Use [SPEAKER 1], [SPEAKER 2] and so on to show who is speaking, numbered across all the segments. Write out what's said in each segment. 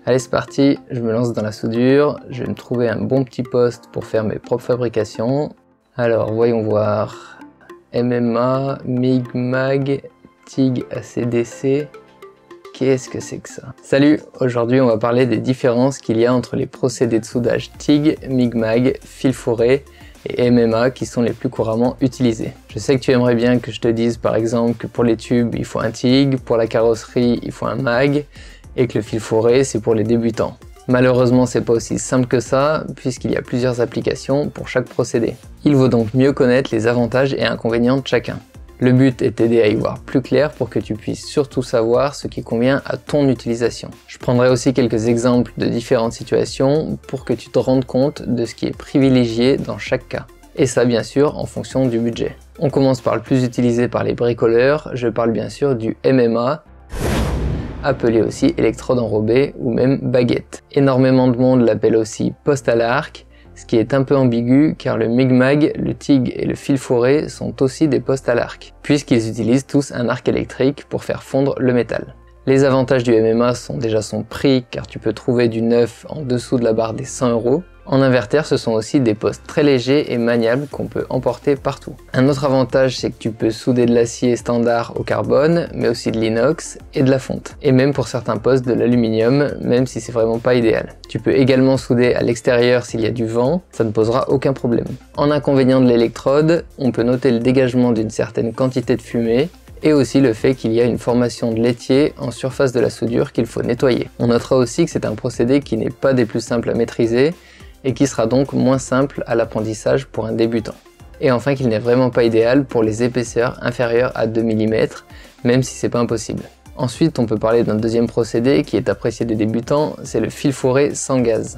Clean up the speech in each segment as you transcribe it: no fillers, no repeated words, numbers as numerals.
[SPEAKER 1] Allez, c'est parti, je me lance dans la soudure, je vais me trouver un bon petit poste pour faire mes propres fabrications. Alors, voyons voir. MMA, MIG, MAG, TIG, ACDC. Qu'est-ce que c'est que ça? Salut, aujourd'hui on va parler des différences qu'il y a entre les procédés de soudage TIG, MIG, MAG, fil fourré et MMA qui sont les plus couramment utilisés. Je sais que tu aimerais bien que je te dise par exemple que pour les tubes il faut un TIG, pour la carrosserie il faut un MAG et que le fil fourré c'est pour les débutants. Malheureusement c'est pas aussi simple que ça puisqu'il y a plusieurs applications pour chaque procédé. Il vaut donc mieux connaître les avantages et inconvénients de chacun. Le but est d'aider à y voir plus clair pour que tu puisses surtout savoir ce qui convient à ton utilisation. Je prendrai aussi quelques exemples de différentes situations pour que tu te rendes compte de ce qui est privilégié dans chaque cas. Et ça bien sûr en fonction du budget. On commence par le plus utilisé par les bricoleurs, je parle bien sûr du MMA, appelé aussi électrode enrobée ou même baguette. Énormément de monde l'appelle aussi poste à l'arc, ce qui est un peu ambigu car le MIG-MAG, le TIG et le fil fourré sont aussi des postes à l'arc, puisqu'ils utilisent tous un arc électrique pour faire fondre le métal. Les avantages du MMA sont déjà son prix car tu peux trouver du neuf en dessous de la barre des 100 €. En inverter, ce sont aussi des postes très légers et maniables qu'on peut emporter partout. Un autre avantage, c'est que tu peux souder de l'acier standard au carbone, mais aussi de l'inox et de la fonte. Et même pour certains postes de l'aluminium, même si c'est vraiment pas idéal. Tu peux également souder à l'extérieur s'il y a du vent, ça ne posera aucun problème. En inconvénient de l'électrode, on peut noter le dégagement d'une certaine quantité de fumée, et aussi le fait qu'il y a une formation de laitier en surface de la soudure qu'il faut nettoyer. On notera aussi que c'est un procédé qui n'est pas des plus simples à maîtriser, et qui sera donc moins simple à l'apprentissage pour un débutant. Et enfin qu'il n'est vraiment pas idéal pour les épaisseurs inférieures à 2 mm, même si c'est pas impossible. Ensuite, on peut parler d'un deuxième procédé qui est apprécié des débutants, c'est le fil fourré sans gaz.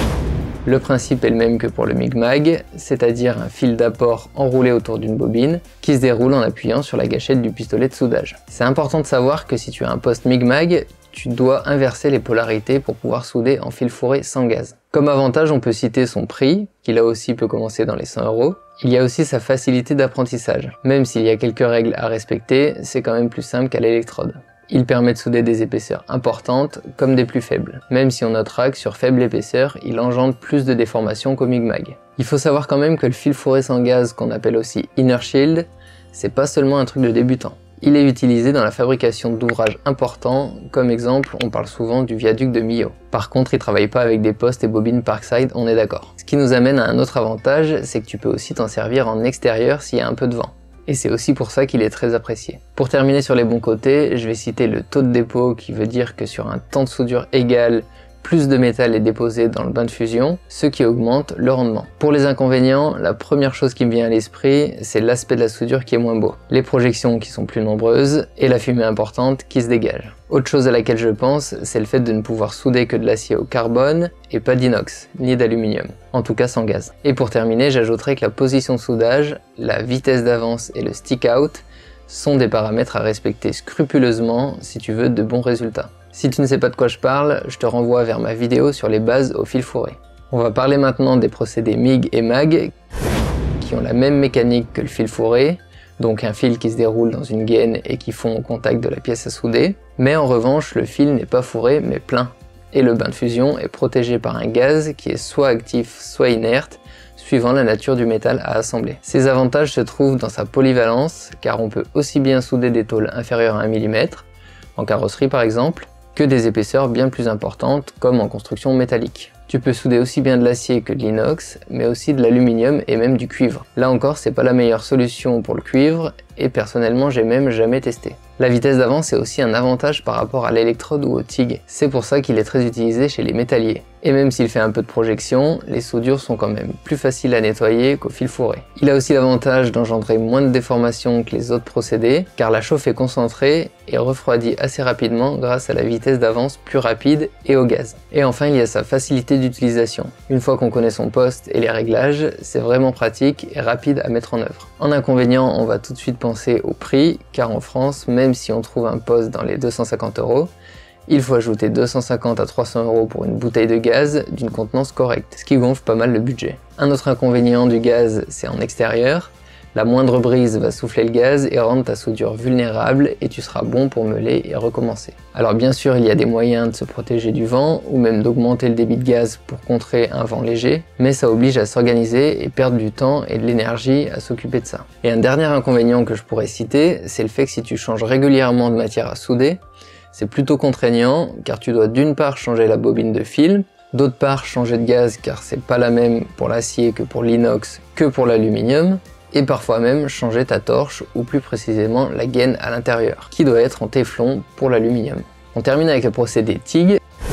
[SPEAKER 1] Le principe est le même que pour le MIG-MAG, c'est-à-dire un fil d'apport enroulé autour d'une bobine qui se déroule en appuyant sur la gâchette du pistolet de soudage. C'est important de savoir que si tu as un poste MIG-MAG, tu dois inverser les polarités pour pouvoir souder en fil fourré sans gaz. Comme avantage, on peut citer son prix, qui là aussi peut commencer dans les 100 €. Il y a aussi sa facilité d'apprentissage. Même s'il y a quelques règles à respecter, c'est quand même plus simple qu'à l'électrode. Il permet de souder des épaisseurs importantes comme des plus faibles, même si on notera que sur faible épaisseur, il engendre plus de déformations qu'au MIG-MAG. Il faut savoir quand même que le fil fourré sans gaz, qu'on appelle aussi Inner Shield, c'est pas seulement un truc de débutant. Il est utilisé dans la fabrication d'ouvrages importants, comme exemple, on parle souvent du viaduc de Millau. Par contre, il travaille pas avec des postes et bobines Parkside, on est d'accord. Ce qui nous amène à un autre avantage, c'est que tu peux aussi t'en servir en extérieur s'il y a un peu de vent. Et c'est aussi pour ça qu'il est très apprécié. Pour terminer sur les bons côtés, je vais citer le taux de dépôt qui veut dire que sur un temps de soudure égal, plus de métal est déposé dans le bain de fusion, ce qui augmente le rendement. Pour les inconvénients, la première chose qui me vient à l'esprit, c'est l'aspect de la soudure qui est moins beau, les projections qui sont plus nombreuses et la fumée importante qui se dégage. Autre chose à laquelle je pense, c'est le fait de ne pouvoir souder que de l'acier au carbone et pas d'inox, ni d'aluminium, en tout cas sans gaz. Et pour terminer, j'ajouterai que la position de soudage, la vitesse d'avance et le stick out sont des paramètres à respecter scrupuleusement si tu veux de bons résultats. Si tu ne sais pas de quoi je parle, je te renvoie vers ma vidéo sur les bases au fil fourré. On va parler maintenant des procédés MIG et MAG qui ont la même mécanique que le fil fourré, donc un fil qui se déroule dans une gaine et qui fond au contact de la pièce à souder, mais en revanche le fil n'est pas fourré mais plein, et le bain de fusion est protégé par un gaz qui est soit actif soit inerte, suivant la nature du métal à assembler. Ces avantages se trouvent dans sa polyvalence, car on peut aussi bien souder des tôles inférieures à 1 mm, en carrosserie par exemple, que des épaisseurs bien plus importantes comme en construction métallique. Tu peux souder aussi bien de l'acier que de l'inox, mais aussi de l'aluminium et même du cuivre. Là encore, c'est pas la meilleure solution pour le cuivre, et personnellement j'ai même jamais testé. La vitesse d'avance est aussi un avantage par rapport à l'électrode ou au TIG, c'est pour ça qu'il est très utilisé chez les métalliers. Et même s'il fait un peu de projection, les soudures sont quand même plus faciles à nettoyer qu'au fil fourré. Il a aussi l'avantage d'engendrer moins de déformations que les autres procédés, car la chauffe est concentrée et refroidit assez rapidement grâce à la vitesse d'avance plus rapide et au gaz. Et enfin, il y a sa facilité d'utilisation. Une fois qu'on connaît son poste et les réglages, c'est vraiment pratique et rapide à mettre en œuvre. En inconvénient, on va tout de suite penser au prix, car en France, même si on trouve un poste dans les 250 €, il faut ajouter 250 à 300 € pour une bouteille de gaz d'une contenance correcte, ce qui gonfle pas mal le budget. Un autre inconvénient du gaz, c'est en extérieur, La moindre brise va souffler le gaz et rendre ta soudure vulnérable et tu seras bon pour meuler et recommencer. Alors bien sûr, il y a des moyens de se protéger du vent ou même d'augmenter le débit de gaz pour contrer un vent léger, mais ça oblige à s'organiser et perdre du temps et de l'énergie à s'occuper de ça. Et un dernier inconvénient que je pourrais citer, c'est le fait que si tu changes régulièrement de matière à souder, c'est plutôt contraignant car tu dois d'une part changer la bobine de fil, d'autre part changer de gaz car c'est pas la même pour l'acier que pour l'inox que pour l'aluminium, et parfois même changer ta torche ou plus précisément la gaine à l'intérieur qui doit être en téflon pour l'aluminium. On termine avec le procédé TIG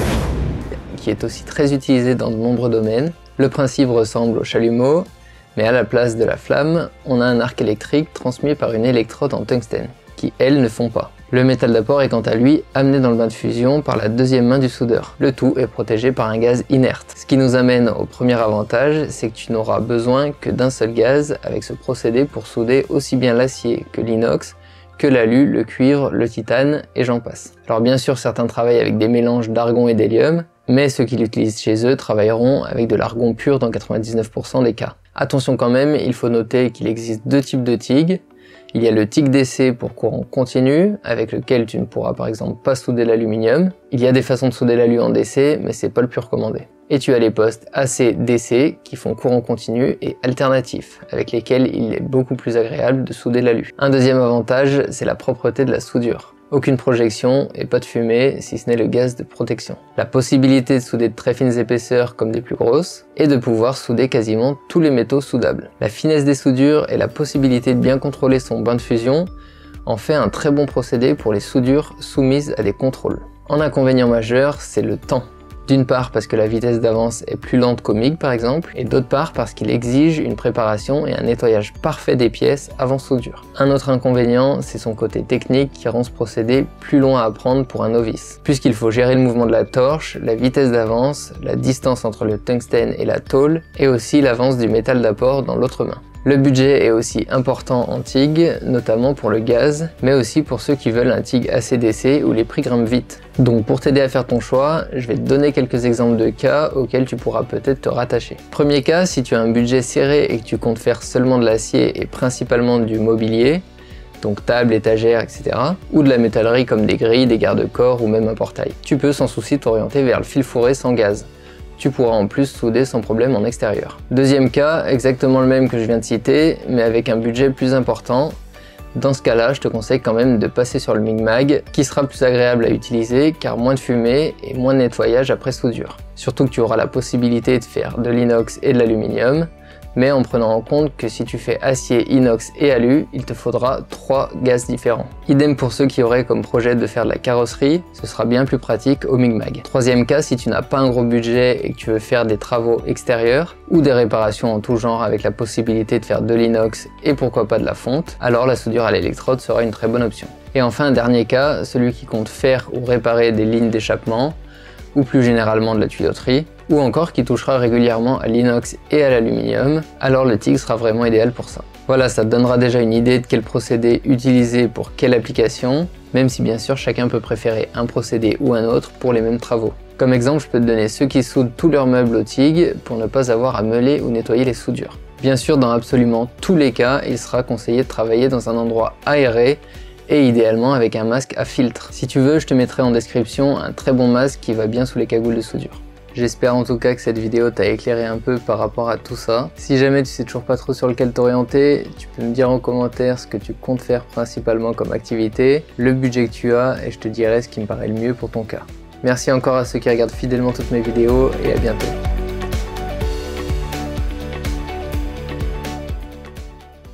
[SPEAKER 1] qui est aussi très utilisé dans de nombreux domaines. Le principe ressemble au chalumeau, mais à la place de la flamme, on a un arc électrique transmis par une électrode en tungstène qui elles ne font pas. Le métal d'apport est quant à lui amené dans le bain de fusion par la deuxième main du soudeur. Le tout est protégé par un gaz inerte. Ce qui nous amène au premier avantage, c'est que tu n'auras besoin que d'un seul gaz avec ce procédé pour souder aussi bien l'acier que l'inox, que l'alu, le cuivre, le titane et j'en passe. Alors bien sûr certains travaillent avec des mélanges d'argon et d'hélium, mais ceux qui l'utilisent chez eux travailleront avec de l'argon pur dans 99% des cas. Attention quand même, il faut noter qu'il existe deux types de TIG. Il y a le TIG DC pour courant continu, avec lequel tu ne pourras par exemple pas souder l'aluminium. Il y a des façons de souder l'alu en DC, mais c'est pas le plus recommandé. Et tu as les postes AC-DC qui font courant continu et alternatif, avec lesquels il est beaucoup plus agréable de souder l'alu. Un deuxième avantage, c'est la propreté de la soudure. Aucune projection et pas de fumée si ce n'est le gaz de protection. La possibilité de souder de très fines épaisseurs comme des plus grosses et de pouvoir souder quasiment tous les métaux soudables. La finesse des soudures et la possibilité de bien contrôler son bain de fusion en fait un très bon procédé pour les soudures soumises à des contrôles. En inconvénient majeur, c'est le temps. D'une part parce que la vitesse d'avance est plus lente qu'au MIG par exemple, et d'autre part parce qu'il exige une préparation et un nettoyage parfait des pièces avant soudure. Un autre inconvénient, c'est son côté technique qui rend ce procédé plus long à apprendre pour un novice, puisqu'il faut gérer le mouvement de la torche, la vitesse d'avance, la distance entre le tungstène et la tôle, et aussi l'avance du métal d'apport dans l'autre main. Le budget est aussi important en TIG, notamment pour le gaz, mais aussi pour ceux qui veulent un TIG AC/DC où les prix grimpent vite. Donc pour t'aider à faire ton choix, je vais te donner quelques exemples de cas auxquels tu pourras peut-être te rattacher. Premier cas, si tu as un budget serré et que tu comptes faire seulement de l'acier et principalement du mobilier, donc table, étagère, etc. ou de la métallerie comme des grilles, des garde-corps ou même un portail. Tu peux sans souci t'orienter vers le fil fourré sans gaz. Tu pourras en plus souder sans problème en extérieur. Deuxième cas, exactement le même que je viens de citer, mais avec un budget plus important. Dans ce cas-là, je te conseille quand même de passer sur le Migmag, qui sera plus agréable à utiliser car moins de fumée et moins de nettoyage après soudure. Surtout que tu auras la possibilité de faire de l'inox et de l'aluminium, mais en prenant en compte que si tu fais acier, inox et alu, il te faudra 3 gaz différents. Idem pour ceux qui auraient comme projet de faire de la carrosserie, ce sera bien plus pratique au Migmag. Troisième cas, si tu n'as pas un gros budget et que tu veux faire des travaux extérieurs ou des réparations en tout genre avec la possibilité de faire de l'inox et pourquoi pas de la fonte, alors la soudure à l'électrode sera une très bonne option. Et enfin, un dernier cas, celui qui compte faire ou réparer des lignes d'échappement ou plus généralement de la tuyauterie, ou encore qui touchera régulièrement à l'inox et à l'aluminium, alors le TIG sera vraiment idéal pour ça. Voilà, ça te donnera déjà une idée de quel procédé utiliser pour quelle application, même si bien sûr chacun peut préférer un procédé ou un autre pour les mêmes travaux. Comme exemple, je peux te donner ceux qui soudent tous leurs meubles au TIG pour ne pas avoir à meuler ou nettoyer les soudures. Bien sûr, dans absolument tous les cas, il sera conseillé de travailler dans un endroit aéré et idéalement avec un masque à filtre. Si tu veux, je te mettrai en description un très bon masque qui va bien sous les cagoules de soudure. J'espère en tout cas que cette vidéo t'a éclairé un peu par rapport à tout ça. Si jamais tu sais toujours pas trop sur lequel t'orienter, tu peux me dire en commentaire ce que tu comptes faire principalement comme activité, le budget que tu as et je te dirai ce qui me paraît le mieux pour ton cas. Merci encore à ceux qui regardent fidèlement toutes mes vidéos et à bientôt.